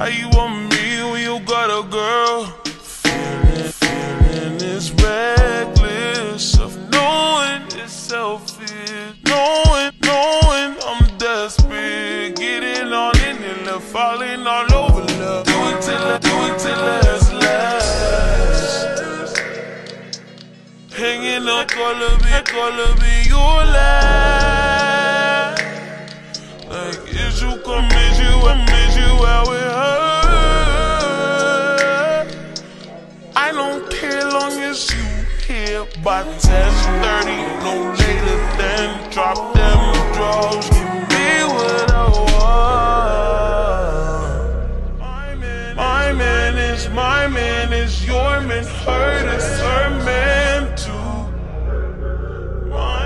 How you want me when you got a girl? Feeling is reckless of knowing it's selfish. Knowing I'm desperate. Getting on in and left, falling all over love. Do it till it's last. Hanging up, gonna be your last. Like, is you come, miss you out with her? I don't care long as you here by 10:30, no later than drop them draws. Give me what I want. My man is your man, her is her man too. My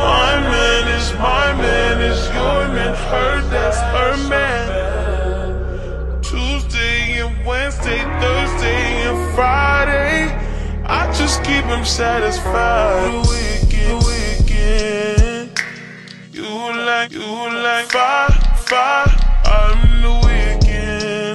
man is your man, her that's her man. Tuesday and Wednesday, Thursday and Friday, I just keep him satisfied. The weekend, you like five, I'm the weekend.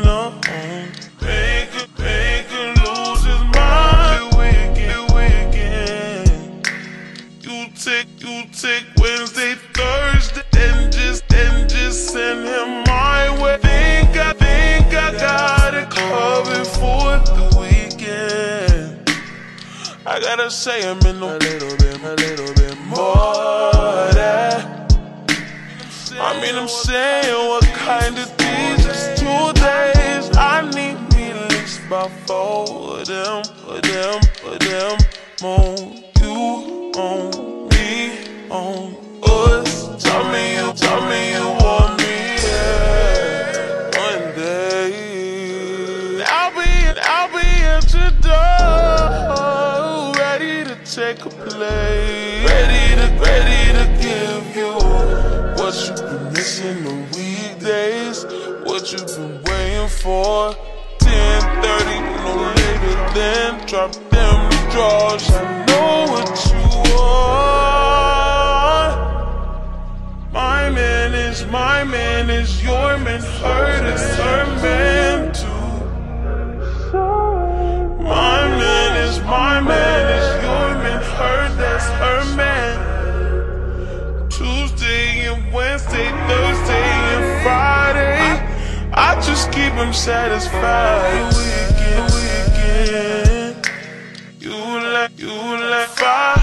Make him lose his mind. The weekend, you take Wednesday, Thursday, and just send him my way. Think I got it covered for the weekend. I gotta say I'm in a little bit more that. I'm saying what kind of these is 2 days. I need me at least about 4 of them, on you, on me, on us. Tell me you want me, yeah. One day I'll be at your door, ready to take a place, ready to give you what you've been missing on weekdays, what you've been waiting for. 10:30, no later than drop them draws. I know what you want. My man is your man, her is her man too. My man is your man, her that's her man. Tuesday and Wednesday, Thursday and Friday, I just keep him satisfied. The weekend, you like five.